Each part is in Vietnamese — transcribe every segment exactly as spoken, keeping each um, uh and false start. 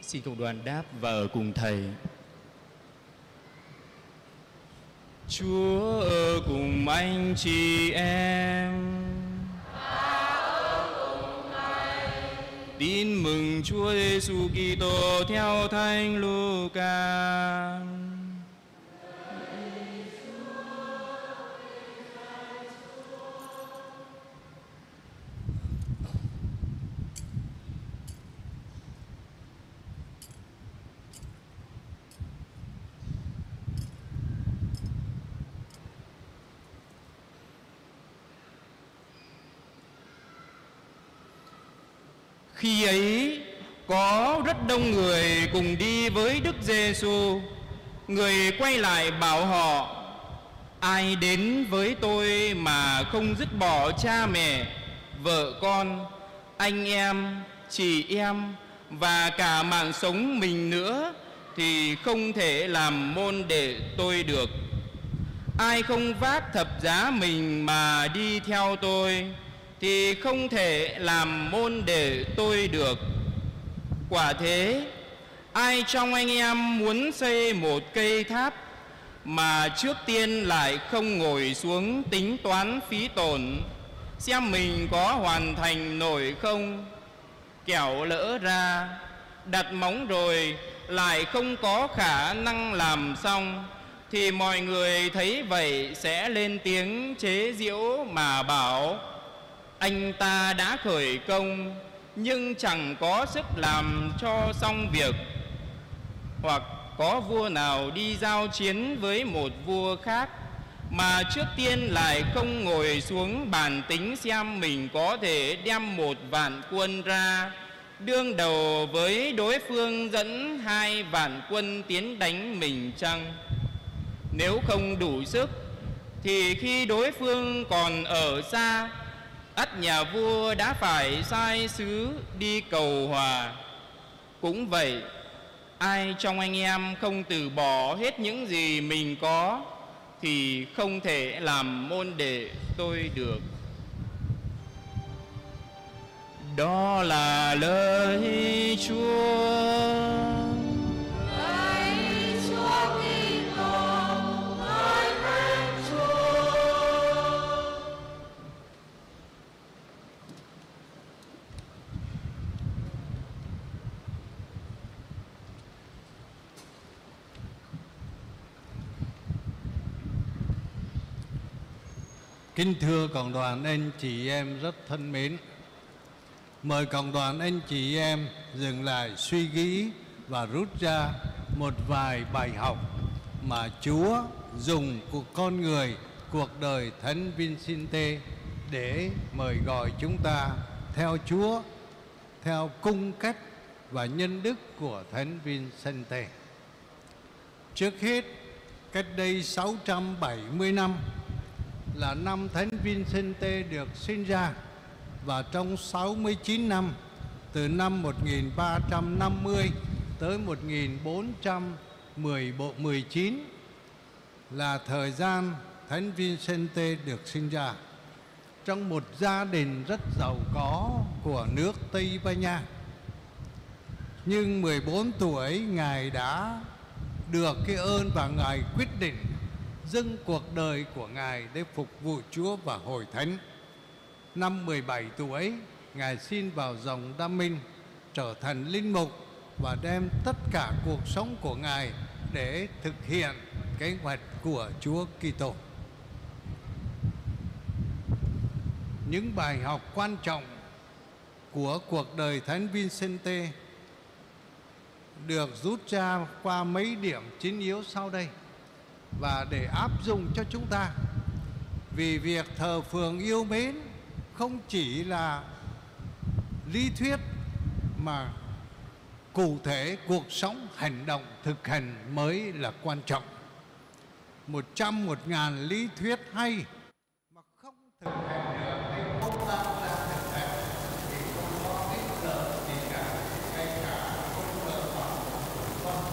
Xin cộng đoàn đáp và ở cùng Thầy. Chúa ở cùng anh chị em. Tin mừng Chúa Giêsu Kitô theo Thánh Luca. Khi ấy có rất đông người cùng đi với Đức Giêsu. Người quay lại bảo họ: ai đến với tôi mà không dứt bỏ cha mẹ, vợ con, anh em, chị em và cả mạng sống mình nữa thì không thể làm môn đệ tôi được. Ai không vác thập giá mình mà đi theo tôi thì không thể làm môn đệ tôi được. Quả thế, ai trong anh em muốn xây một cây tháp mà trước tiên lại không ngồi xuống tính toán phí tổn, xem mình có hoàn thành nổi không? Kẻo lỡ ra, đặt móng rồi lại không có khả năng làm xong, thì mọi người thấy vậy sẽ lên tiếng chế giễu mà bảo: anh ta đã khởi công nhưng chẳng có sức làm cho xong việc. Hoặc có vua nào đi giao chiến với một vua khác mà trước tiên lại không ngồi xuống bàn tính xem mình có thể đem một vạn quân ra đương đầu với đối phương dẫn hai vạn quân tiến đánh mình chăng? Nếu không đủ sức thì khi đối phương còn ở xa, ắt nhà vua đã phải sai sứ đi cầu hòa. Cũng vậy, ai trong anh em không từ bỏ hết những gì mình có thì không thể làm môn đệ tôi được. Đó là lời Chúa. Kính thưa cộng đoàn anh chị em rất thân mến, mời cộng đoàn anh chị em dừng lại suy nghĩ và rút ra một vài bài học mà Chúa dùng cuộc con người, cuộc đời Thánh Vincente để mời gọi chúng ta theo Chúa, theo cung cách và nhân đức của Thánh Vincente. Trước hết, cách đây sáu trăm bảy mươi năm là năm Thánh Vincente được sinh ra, và trong sáu mươi chín năm, từ năm một nghìn ba trăm năm mươi tới một nghìn bốn trăm mười chín là thời gian Thánh Vincente được sinh ra trong một gia đình rất giàu có của nước Tây Ban Nha. Nhưng mười bốn tuổi, Ngài đã được cái ơn và Ngài quyết định dâng cuộc đời của Ngài để phục vụ Chúa và hội thánh. Năm mười bảy tuổi, Ngài xin vào dòng Đa Minh, trở thành linh mục và đem tất cả cuộc sống của Ngài để thực hiện kế hoạch của Chúa Kitô. Những bài học quan trọng của cuộc đời Thánh Vincente được rút ra qua mấy điểm chính yếu sau đây và để áp dụng cho chúng ta. Vì việc thờ phượng yêu mến không chỉ là lý thuyết mà cụ thể cuộc sống hành động thực hành mới là quan trọng. Một trăm một ngàn lý thuyết hay mà không thực hành được thì không tạo ra thực hành thì không có ích lợi gì cả, ngay cả không lợi phẩm con.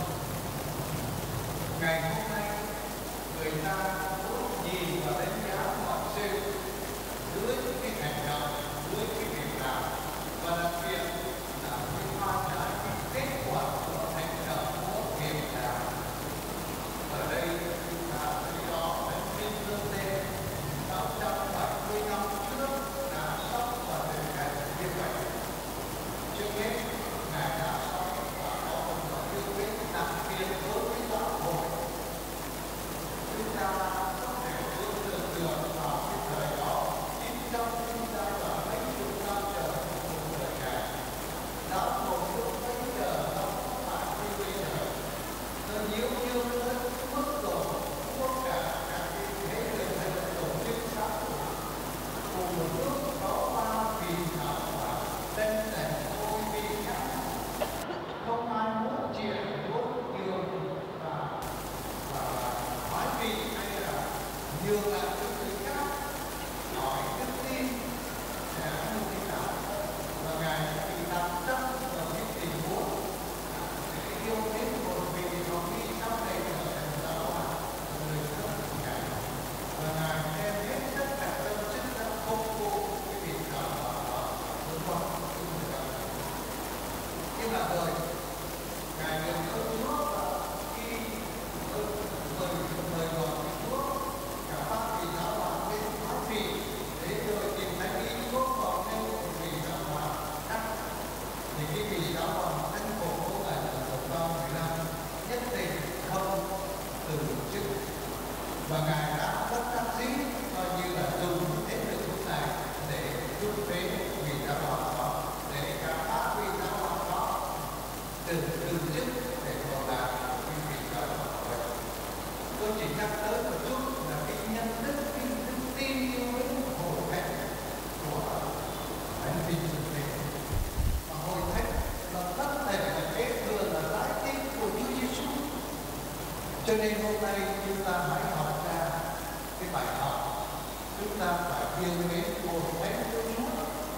Ngày hôm nay người ta muốn nhìn và đánh giá mọi sự dưới cái hành động, dưới cái việc làm, và đặc biệt là cái hoa trái cái kết quả như là đời ngài được ơn Chúa và khi mời mời gọi Chúa cả các vị giáo hoàng bên thoái vị để rồi tìm thấy ý Chúa còn nên một vị giáo hoàng khác, thì cái vị giáo hoàng thánh cổ của ngài là một bao Việt Nam nhất định không từ chức, và ngài đã bất đắc dĩ coi như là dùng hết được lúc này để giúp phế vị giáo hoàng đó, để cả ba vị giáo hoàng đó từ từ chức để bầu lại cái vị giáo hoàng đó. Tôi chỉ nhắc tới một chút là cái nhân đức, cái đức tin yêu mến hội thánh của thánh vị thực tế, và hội thánh là tất thể là kế thừa là trái tim của Chúa Giêsu. Cho nên hôm nay chúng ta hãy học ra cái bài học, chúng ta phải yêu mến hội thánh của Chúa,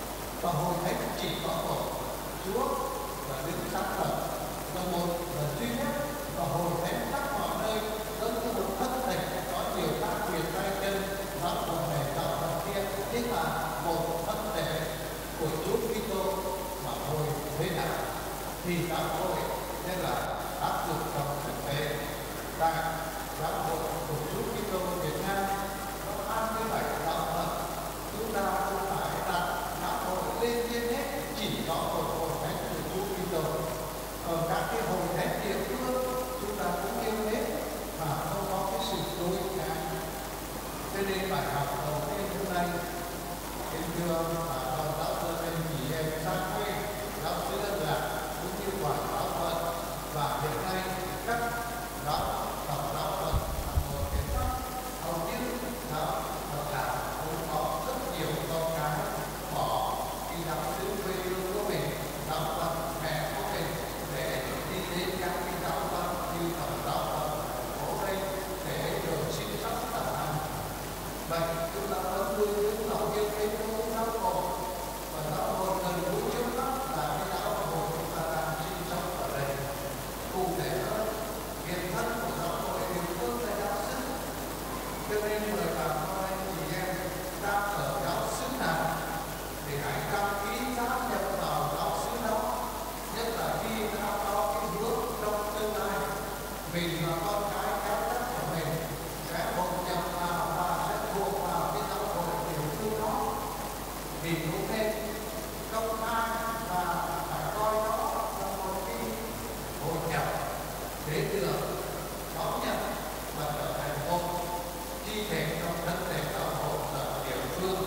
và hội thánh chỉ có một Chúa và Đức Sáng Lập là một là duy nhất, và hội thánh khắp mọi nơi giống như một thân thể có nhiều tác quyền tay chân, giáo hội này giáo hội kia, nhưng mà một thân thể của Chúa Kitô mà hội thế nào thì giáo hội nên là áp dụng trong thực tế. Tại giáo hội của Chúa Kitô Việt Nam có hai mươi bảy giáo phận, chúng ta không phải đặt giáo hội lên trên hết, chỉ có một hội thánh của Chúa Kitô. Còn các cái hội thánh địa phương chúng ta cũng yêu mến và không có cái sự đối kháng. Cho nên bài học đầu tiên hôm nay, kính thưa bà con giáo sư anh chị em xa quê, giáo sư Ân Lạc cũng như quản giáo phận, và hiện nay các giáo tổng giáo phận là một cái pháp hầu như giáo phận là cũng có rất nhiều con cái bỏ đi giáo xứ quê hương của mình, giáo phận mẹ của mình để đi đến các cái giáo phận như tổng giáo phận ở đây để được sinh sống tập hành. Vậy chúng ta vẫn luôn đứng lòng yêu mến của giáo hội, và giáo hội gần gũi trước mắt là cái giáo hội chúng ta đang sinh sống ở đây. Cụ thể hơn, hiện thân của giáo hội địa phương là giáo xứ, cho nên mời bà con anh chị em đang ở giáo xứ nào thì hãy đăng ký gia nhập vào giáo xứ đó, nhất là khi ta có cái hướng trong tương lai mình là con cái cao nhất của mình sẽ hội nhập vào và sẽ thuộc vào cái giáo hội địa phương đó. Mình cũng nên công khai và phải coi đó là một cái hội nhập để được đón nhận và trở thành một chi thể trong thân thể giáo hội ở địa phương.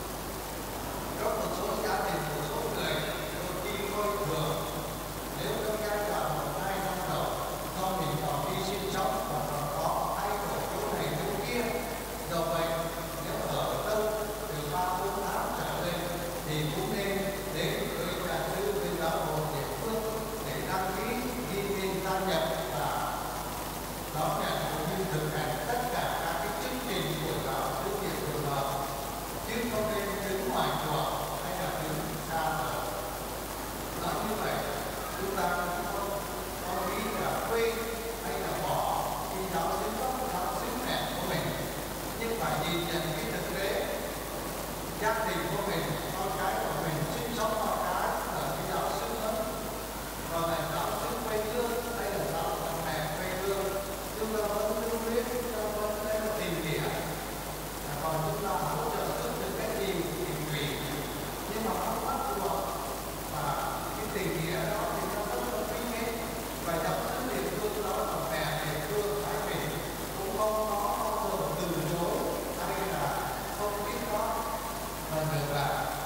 Có một số gia đình, một số người đôi khi coi thường nếu trong giai đoạn một hai năm đầu do mình còn đi sinh sống và còn có thay đổi chỗ này chỗ kia, do vậy nếu ở đâu từ ba bốn tháng trở lên thì cũng nên đến với nhà sư bên giáo hội địa phương để đăng ký ghi tên gia nhập và đón nhận cũng như thực hành tất cả các cái chương trình của giáo sư địa phương đó, chứ không nên đứng ngoài chùa hay là đứng xa ở. Nói như vậy chúng ta cũng không có nghĩ là quê hay là bỏ khi giáo xứ gốc giáo xứ mẹ của mình, nhưng phải nhìn nhận cái thực tế gia đình của mình, con cái của mình sinh sống con cái ở cái giáo xứ đó, còn là giáo xứ quê hương hay là giáo xứ mẹ quê hương, chúng ta vẫn lưu luyến, chúng ta vẫn đây là tìm hiểu, còn chúng ta hỗ trợ giúp được cái gì thì tùy, nhưng mà không bắt buộc, và cái tình nghĩa đó thì nó rất là quý hết. Và giáo xứ địa phương đó là mẹ địa phương Thái Bình cũng không có bao giờ từ chối hay là không biết đó, mà ngược lại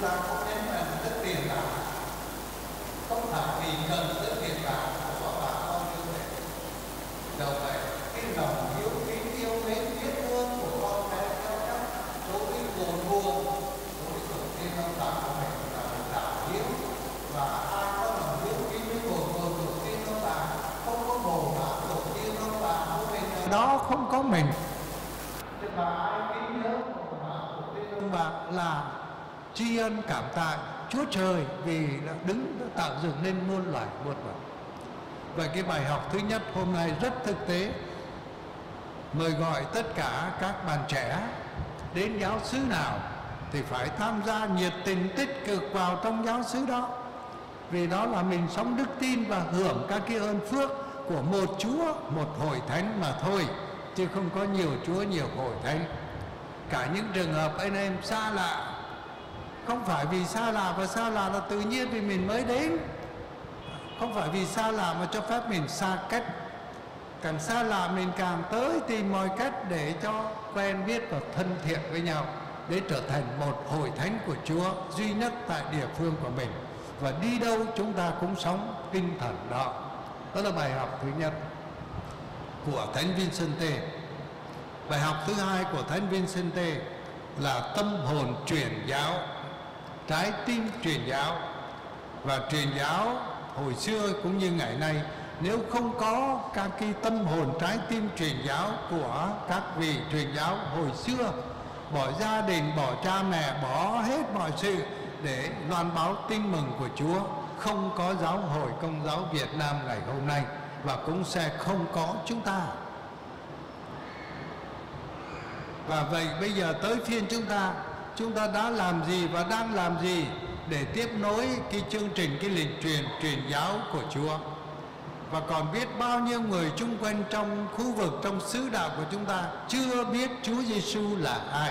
ta có nhấn mạnh rất tiền bạc, không phải vì cần rất tiền bạc của bà con như vậy. Đâu vậy, cái lòng hiếu kính yêu mến biết ơn của con cái theo các đối với cội nguồn, đối với tổ tiên ông bà của mình là một đạo hiếu, và ai có lòng hiếu kính với cội nguồn tổ tiên ông bà, không có bồ bạc tổ tiên ông bà của mình ở đó không có mình. Thế mà ai kính nhớ bồ bạc tổ tiên ông bà là tri ân cảm tạ Chúa Trời vì đã đứng đã tạo dựng nên muôn loài muôn vật. Vậy cái bài học thứ nhất hôm nay rất thực tế, mời gọi tất cả các bạn trẻ đến giáo xứ nào thì phải tham gia nhiệt tình tích cực vào trong giáo xứ đó, vì đó là mình sống đức tin và hưởng các cái ơn phước của một Chúa, một hội thánh mà thôi, chứ không có nhiều Chúa nhiều hội thánh. Cả những trường hợp anh em xa lạ, không phải vì xa lạ, và xa lạ là tự nhiên vì mình mới đến, không phải vì xa lạ mà cho phép mình xa cách. Càng xa lạ mình càng tới tìm mọi cách để cho quen biết và thân thiện với nhau, để trở thành một hội thánh của Chúa duy nhất tại địa phương của mình, và đi đâu chúng ta cũng sống tinh thần đó. Đó là bài học thứ nhất của Thánh Vincente. Bài học thứ hai của Thánh Vincente là tâm hồn truyền giáo, trái tim truyền giáo. Và truyền giáo hồi xưa cũng như ngày nay, nếu không có các cái tâm hồn trái tim truyền giáo của các vị truyền giáo hồi xưa, bỏ gia đình, bỏ cha mẹ, bỏ hết mọi sự để loan báo tin mừng của Chúa, không có giáo hội Công giáo Việt Nam ngày hôm nay, và cũng sẽ không có chúng ta. Và vậy bây giờ tới phiên chúng ta, chúng ta đã làm gì và đang làm gì để tiếp nối cái chương trình, cái lịch truyền truyền giáo của Chúa. Và còn biết bao nhiêu người chung quanh trong khu vực, trong xứ đạo của chúng ta chưa biết Chúa Giêsu là ai.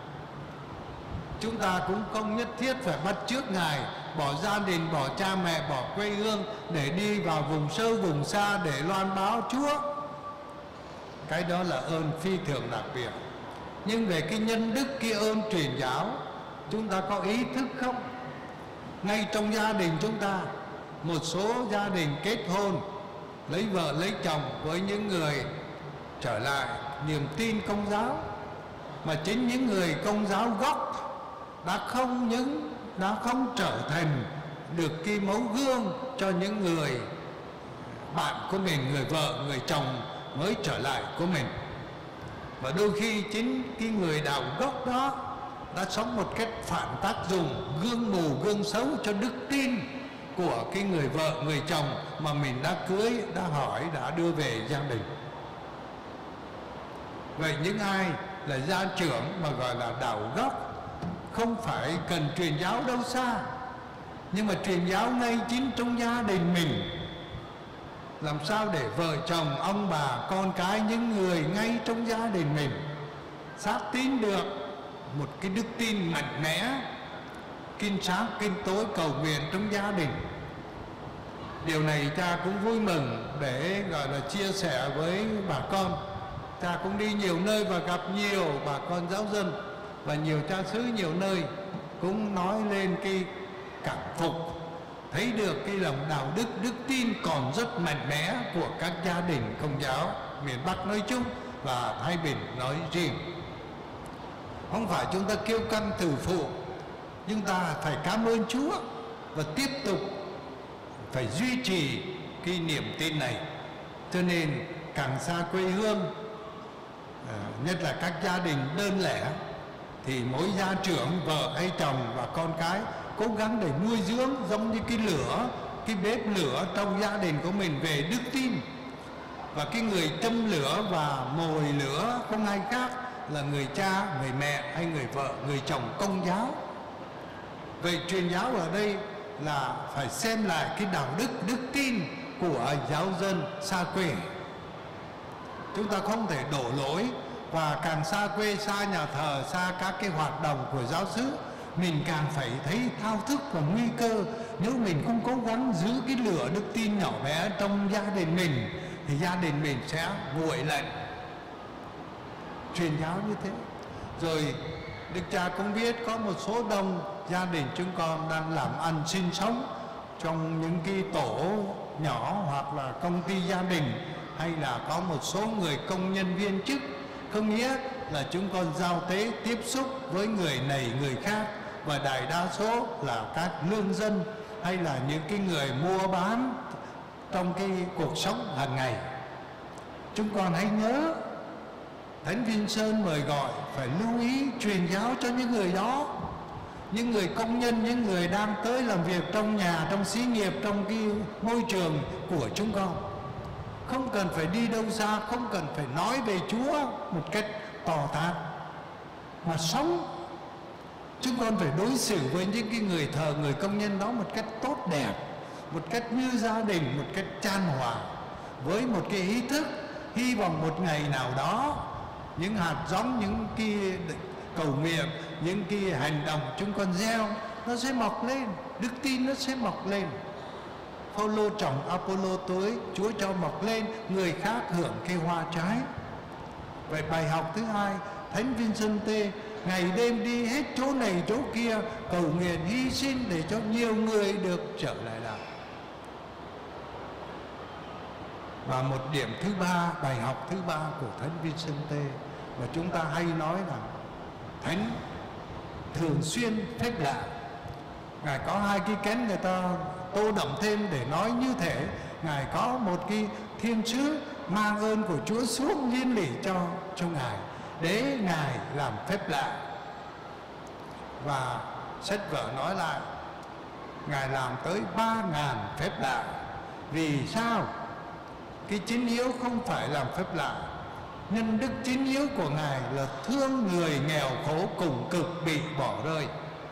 Chúng ta cũng không nhất thiết phải bắt chước Ngài, bỏ gia đình, bỏ cha mẹ, bỏ quê hương để đi vào vùng sâu vùng xa để loan báo Chúa. Cái đó là ơn phi thường đặc biệt. Nhưng về cái nhân đức, cái ơn truyền giáo, chúng ta có ý thức không? Ngay trong gia đình chúng ta, một số gia đình kết hôn, lấy vợ lấy chồng với những người trở lại niềm tin Công giáo, mà chính những người Công giáo gốc đã không những đã không trở thành được cái mẫu gương cho những người bạn của mình, người vợ, người chồng mới trở lại của mình. Và đôi khi chính cái người đạo gốc đó đã sống một cách phản tác dụng, gương mù, gương xấu cho đức tin của cái người vợ, người chồng mà mình đã cưới, đã hỏi, đã đưa về gia đình. Vậy những ai là gia trưởng mà gọi là đạo gốc không phải cần truyền giáo đâu xa, nhưng mà truyền giáo ngay chính trong gia đình mình. Làm sao để vợ chồng, ông bà, con cái, những người ngay trong gia đình mình xác tín được một cái đức tin mạnh mẽ, kinh sáng kinh tối cầu nguyện trong gia đình. Điều này cha cũng vui mừng để gọi là chia sẻ với bà con. Cha cũng đi nhiều nơi và gặp nhiều bà con giáo dân và nhiều cha xứ nhiều nơi, cũng nói lên cái cảm phục, thấy được cái lòng đạo đức, đức tin còn rất mạnh mẽ của các gia đình Công giáo miền Bắc nói chung và Thái Bình nói riêng. Không phải chúng ta kêu căng từ phụ, chúng ta phải cảm ơn Chúa và tiếp tục phải duy trì cái niềm tin này. Cho nên càng xa quê hương, nhất là các gia đình đơn lẻ, thì mỗi gia trưởng, vợ hay chồng và con cái cố gắng để nuôi dưỡng giống như cái lửa, cái bếp lửa trong gia đình của mình về đức tin. Và cái người châm lửa và mồi lửa không ai khác là người cha, người mẹ hay người vợ, người chồng Công giáo. Vậy truyền giáo ở đây là phải xem lại cái đạo đức, đức tin của giáo dân xa quê. Chúng ta không thể đổ lỗi, và càng xa quê, xa nhà thờ, xa các cái hoạt động của giáo xứ, mình càng phải thấy thao thức và nguy cơ. Nếu mình không cố gắng giữ cái lửa đức tin nhỏ bé trong gia đình mình thì gia đình mình sẽ nguội lạnh. Truyền giáo như thế. Rồi Đức Cha cũng biết có một số đông gia đình chúng con đang làm ăn sinh sống trong những cái tổ nhỏ hoặc là công ty gia đình, hay là có một số người công nhân viên chức. Có nghĩa là chúng con giao tế tiếp xúc với người này người khác, và đại đa số là các lương dân hay là những cái người mua bán trong cái cuộc sống hàng ngày. Chúng con hãy nhớ Thánh Vincent mời gọi phải lưu ý truyền giáo cho những người đó, những người công nhân, những người đang tới làm việc trong nhà, trong xí nghiệp, trong cái môi trường của chúng con. Không cần phải đi đâu xa, không cần phải nói về Chúa một cách to tát, mà sống. Chúng con phải đối xử với những cái người thờ, người công nhân đó một cách tốt đẹp, một cách như gia đình, một cách chan hòa, với một cái ý thức hy vọng một ngày nào đó những hạt giống, những cái cầu nguyện, những cái hành động chúng con gieo nó sẽ mọc lên, đức tin nó sẽ mọc lên. Phaolô trồng, Apollo tưới, Chúa cho mọc lên, người khác hưởng cái hoa trái. Vậy bài học thứ hai, Thánh Vincente ngày đêm đi hết chỗ này chỗ kia, cầu nguyện hy sinh để cho nhiều người được trở lại đạo. Và một điểm thứ ba, bài học thứ ba của Thánh Vincente mà chúng ta hay nói là Thánh thường xuyên phép lạ. Ngài có hai cái cánh, người ta tô đậm thêm để nói như thể Ngài có một cái thiên sứ mang ơn của Chúa xuống liên lỉ cho cho Ngài, để Ngài làm phép lạ. Và sách vở nói lại Ngài làm tới ba ngàn phép lạ. Vì sao? Cái chính yếu không phải làm phép lạ, nhân đức chính yếu của Ngài là thương người nghèo khổ cùng cực bị bỏ rơi.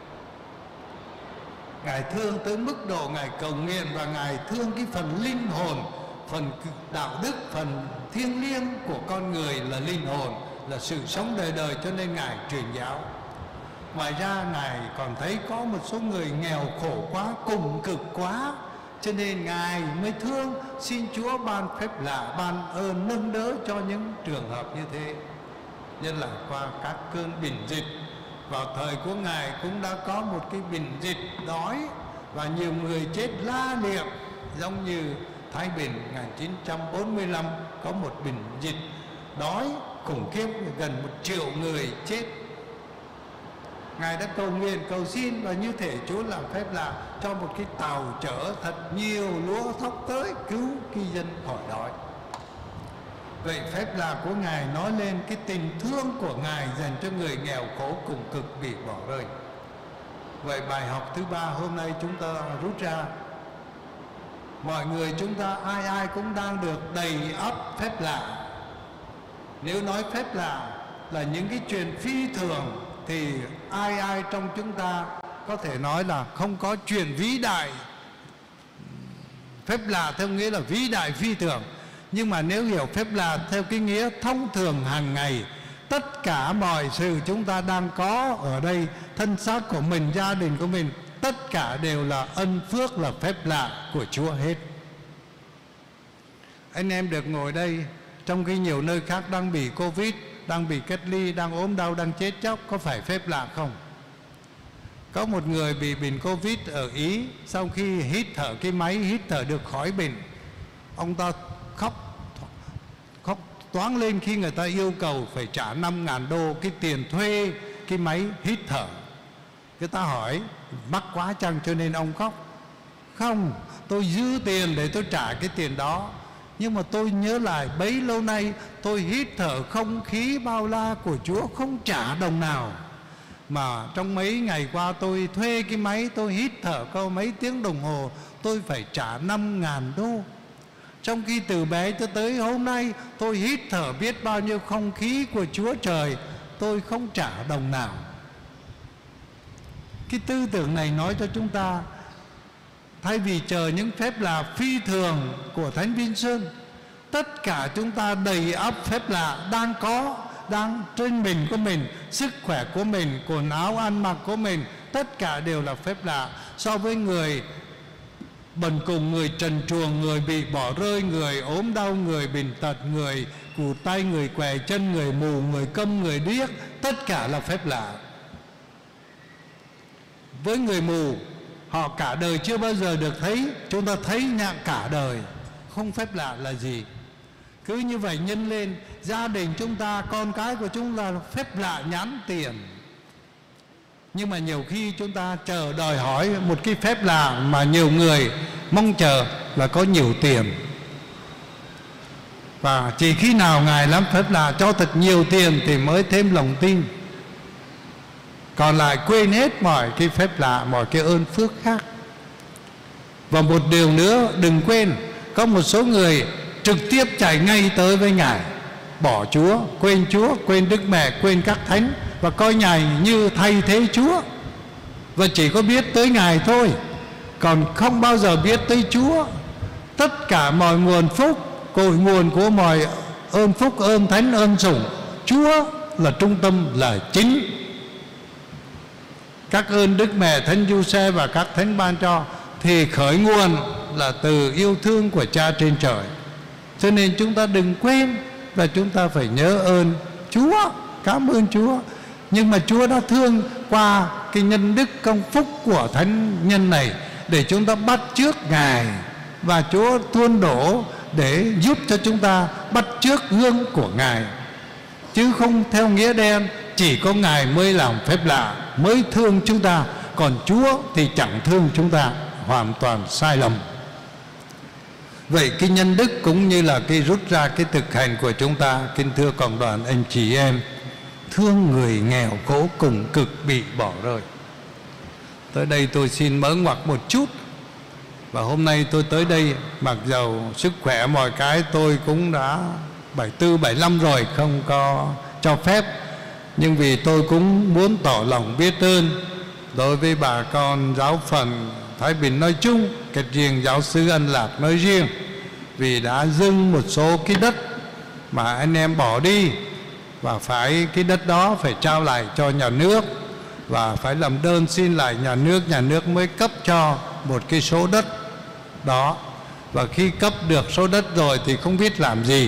Ngài thương tới mức độ Ngài cầu nguyện, và Ngài thương cái phần linh hồn, phần đạo đức, phần thiêng liêng của con người là linh hồn, là sự sống đời đời, cho nên Ngài truyền giáo. Ngoài ra Ngài còn thấy có một số người nghèo khổ quá, cùng cực quá, cho nên Ngài mới thương, xin Chúa ban phép lạ, ban ơn nâng đỡ cho những trường hợp như thế. Nhất là qua các cơn bệnh dịch, vào thời của Ngài cũng đã có một cái bệnh dịch đói, và nhiều người chết la liệt, giống như Thái Bình một nghìn chín trăm bốn mươi lăm có một bệnh dịch đói khủng khiếp, gần một triệu người chết. Ngài đã cầu nguyện, cầu xin, và như thể Chúa làm phép lạ cho một cái tàu chở thật nhiều lúa thóc tới cứu cư dân khỏi đói. Vậy phép lạ của Ngài nói lên cái tình thương của Ngài dành cho người nghèo khổ cùng cực bị bỏ rơi. Vậy bài học thứ ba hôm nay chúng ta rút ra, mọi người chúng ta ai ai cũng đang được đầy ắp phép lạ. Nếu nói phép lạ là những cái chuyện phi thường, thì ai ai trong chúng ta có thể nói là không có chuyện vĩ đại. Phép lạ theo nghĩa là vĩ đại phi thường. Nhưng mà nếu hiểu phép lạ theo cái nghĩa thông thường hàng ngày, tất cả mọi sự chúng ta đang có ở đây, thân xác của mình, gia đình của mình, tất cả đều là ân phước, là phép lạ của Chúa hết. Anh em được ngồi đây, trong khi nhiều nơi khác đang bị Covid, đang bị cách ly, đang ốm đau, đang chết chóc, có phải phép lạ không? Có một người bị bệnh Covid ở Ý, sau khi hít thở cái máy hít thở được khỏi bệnh, ông ta khóc khóc toáng lên khi người ta yêu cầu phải trả năm ngàn đô cái tiền thuê cái máy hít thở. Người ta hỏi mắc quá chăng cho nên ông khóc? Không, tôi dư tiền để tôi trả cái tiền đó. Nhưng mà tôi nhớ lại bấy lâu nay tôi hít thở không khí bao la của Chúa không trả đồng nào. Mà trong mấy ngày qua tôi thuê cái máy, tôi hít thở có mấy tiếng đồng hồ, tôi phải trả năm ngàn đô. Trong khi từ bé cho tới hôm nay tôi hít thở biết bao nhiêu không khí của Chúa Trời, tôi không trả đồng nào. Cái tư tưởng này nói cho chúng ta, thay vì chờ những phép lạ phi thường của Thánh Vincent, tất cả chúng ta đầy ắp phép lạ đang có, đang trên mình của mình, sức khỏe của mình, quần áo ăn mặc của mình, tất cả đều là phép lạ. So với người bần cùng, người trần truồng, người bị bỏ rơi, người ốm đau, người bệnh tật, người cụt tay, người què chân, người mù, người câm, người điếc, tất cả là phép lạ. Với người mù, họ cả đời chưa bao giờ được thấy, chúng ta thấy nhạc cả đời, không phép lạ là gì. Cứ như vậy nhân lên, gia đình chúng ta, con cái của chúng ta phép lạ nhãn tiền. Nhưng mà nhiều khi chúng ta chờ đòi hỏi một cái phép lạ mà nhiều người mong chờ là có nhiều tiền. Và chỉ khi nào Ngài làm phép lạ cho thật nhiều tiền thì mới thêm lòng tin. Còn lại quên hết mọi cái phép lạ, mọi cái ơn phước khác. Và một điều nữa đừng quên, có một số người trực tiếp chạy ngay tới với Ngài, bỏ Chúa, quên Chúa, quên Đức Mẹ, quên các thánh, và coi Ngài như thay thế Chúa, và chỉ có biết tới Ngài thôi, còn không bao giờ biết tới Chúa. Tất cả mọi nguồn phúc, cội nguồn của mọi ơn phúc, ơn thánh, ơn sủng, Chúa là trung tâm, là chính. Các ơn Đức Mẹ, Thánh Giuse và các thánh ban cho thì khởi nguồn là từ yêu thương của Cha trên trời. Cho nên chúng ta đừng quên, và chúng ta phải nhớ ơn Chúa, cảm ơn Chúa. Nhưng mà Chúa đã thương qua cái nhân đức công phúc của thánh nhân này để chúng ta bắt chước Ngài, và Chúa tuôn đổ để giúp cho chúng ta bắt chước gương của Ngài, chứ không theo nghĩa đen chỉ có Ngài mới làm phép lạ, mới thương chúng ta, còn Chúa thì chẳng thương chúng ta, hoàn toàn sai lầm. Vậy cái nhân đức cũng như là cái rút ra cái thực hành của chúng ta. Kính thưa cộng đoàn anh chị em, thương người nghèo khổ cùng cực bị bỏ rơi. Tới đây tôi xin mở ngoặc một chút. Và hôm nay tôi tới đây, mặc dầu sức khỏe mọi cái tôi cũng đã bảy tư, bảy lăm rồi, không có cho phép, nhưng vì tôi cũng muốn tỏ lòng biết ơn đối với bà con giáo phận Thái Bình nói chung, kết riêng giáo xứ An Lạc nói riêng, vì đã dâng một số cái đất mà anh em bỏ đi, và phải cái đất đó phải trao lại cho nhà nước, và phải làm đơn xin lại nhà nước, nhà nước mới cấp cho một cái số đất đó. Và khi cấp được số đất rồi thì không biết làm gì,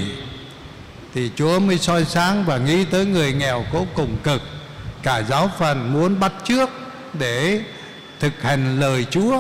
thì Chúa mới soi sáng và nghĩ tới người nghèo khổ cùng cực. Cả giáo phận muốn bắt chước để thực hành lời Chúa,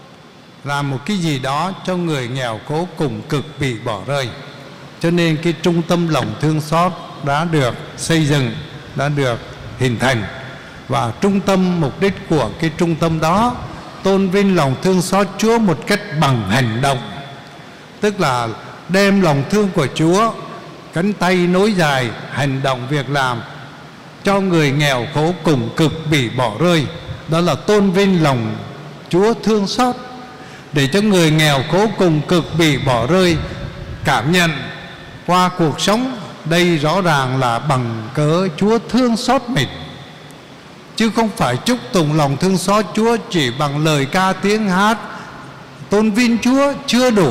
làm một cái gì đó cho người nghèo khổ cùng cực bị bỏ rơi. Cho nên cái trung tâm lòng thương xót đã được xây dựng, đã được hình thành. Và trung tâm, mục đích của cái trung tâm đó tôn vinh lòng thương xót Chúa một cách bằng hành động, tức là đem lòng thương của Chúa, cánh tay nối dài, hành động việc làm cho người nghèo khổ cùng cực bị bỏ rơi. Đó là tôn vinh lòng Chúa thương xót, để cho người nghèo khổ cùng cực bị bỏ rơi cảm nhận qua cuộc sống đây rõ ràng là bằng cớ Chúa thương xót mình, chứ không phải chúc tụng lòng thương xót Chúa chỉ bằng lời ca tiếng hát tôn vinh Chúa chưa đủ.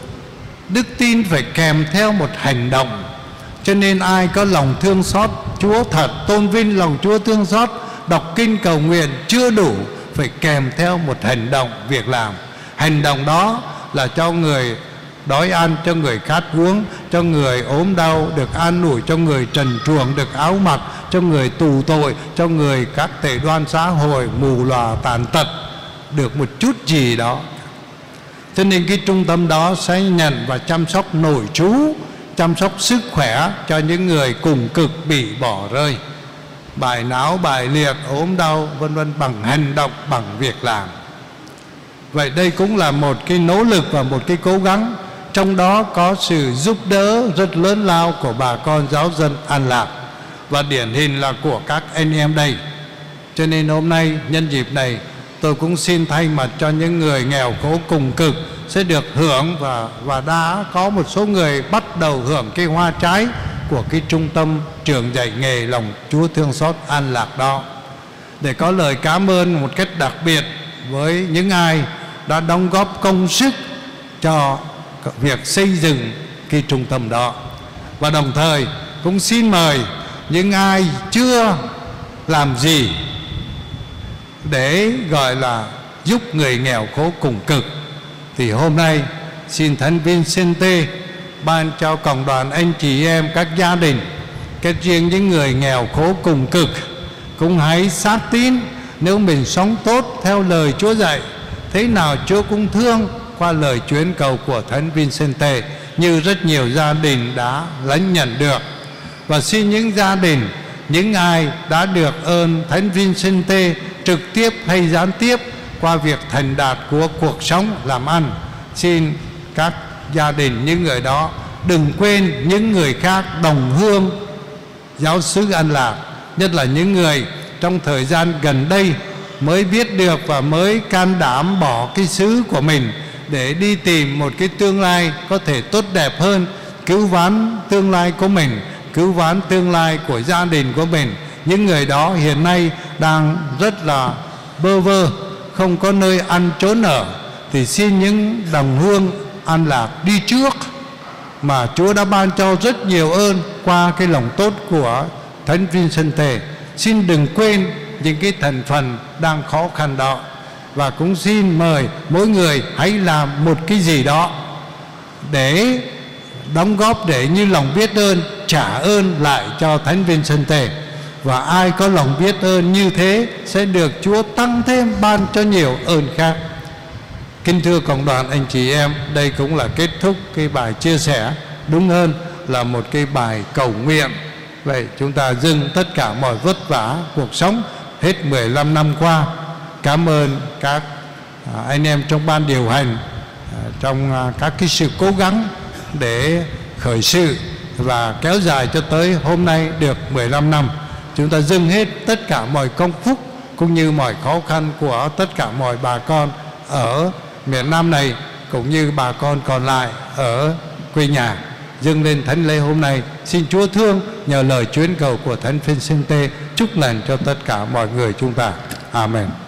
Đức tin phải kèm theo một hành động. Cho nên ai có lòng thương xót Chúa thật, tôn vinh lòng Chúa thương xót, đọc kinh cầu nguyện chưa đủ, phải kèm theo một hành động, việc làm. Hành động đó là cho người đói ăn, cho người khát uống, cho người ốm đau được an ủi, cho người trần truồng được áo mặc, cho người tù tội, cho người các tệ đoan xã hội mù lòa tàn tật được một chút gì đó. Cho nên cái trung tâm đó sẽ nhận và chăm sóc nội trú, chăm sóc sức khỏe cho những người cùng cực bị bỏ rơi, bài não, bài liệt, ốm đau, vân vân, bằng hành động, bằng việc làm. Vậy đây cũng là một cái nỗ lực và một cái cố gắng, trong đó có sự giúp đỡ rất lớn lao của bà con giáo dân An Lạc, và điển hình là của các anh em đây. Cho nên hôm nay nhân dịp này, tôi cũng xin thay mặt cho những người nghèo khổ cùng cực sẽ được hưởng, và, và đã có một số người bắt đầu hưởng cái hoa trái của cái trung tâm trường dạy nghề lòng Chúa thương xót An Lạc đó, để có lời cảm ơn một cách đặc biệt với những ai đã đóng góp công sức cho việc xây dựng cái trung tâm đó. Và đồng thời cũng xin mời những ai chưa làm gì để gọi là giúp người nghèo khổ cùng cực, thì hôm nay xin Thánh Vincente ban cho cộng đoàn anh chị em, các gia đình, kết riêng những người nghèo khổ cùng cực, cũng hãy sát tín nếu mình sống tốt theo lời Chúa dạy, thế nào Chúa cũng thương qua lời chuyến cầu của Thánh Vincente, như rất nhiều gia đình đã lãnh nhận được. Và xin những gia đình, những ai đã được ơn Thánh Vincente trực tiếp hay gián tiếp qua việc thành đạt của cuộc sống làm ăn, xin các gia đình những người đó đừng quên những người khác đồng hương giáo xứ An Lạc, nhất là những người trong thời gian gần đây mới biết được và mới can đảm bỏ cái xứ của mình để đi tìm một cái tương lai có thể tốt đẹp hơn, cứu vãn tương lai của mình, cứu vãn tương lai của gia đình của mình. Những người đó hiện nay đang rất là bơ vơ, không có nơi ăn trốn ở, thì xin những đồng hương An Lạc đi trước mà Chúa đã ban cho rất nhiều ơn qua cái lòng tốt của Thánh Vincente. Xin đừng quên những cái thành phần đang khó khăn đó, và cũng xin mời mỗi người hãy làm một cái gì đó để đóng góp, để như lòng biết ơn trả ơn lại cho Thánh Vincente. Và ai có lòng biết ơn như thế sẽ được Chúa tăng thêm ban cho nhiều ơn khác. Kính thưa cộng đoàn anh chị em, đây cũng là kết thúc cái bài chia sẻ, đúng hơn là một cái bài cầu nguyện. Vậy chúng ta dừng tất cả mọi vất vả cuộc sống hết mười lăm năm qua. Cảm ơn các anh em trong ban điều hành, trong các cái sự cố gắng để khởi sự và kéo dài cho tới hôm nay được mười lăm năm. Chúng ta dâng hết tất cả mọi công phúc cũng như mọi khó khăn của tất cả mọi bà con ở miền Nam này, cũng như bà con còn lại ở quê nhà, dâng lên thánh lễ hôm nay. Xin Chúa thương nhờ lời chuyến cầu của Thánh Vincente chúc lành cho tất cả mọi người chúng ta. Amen.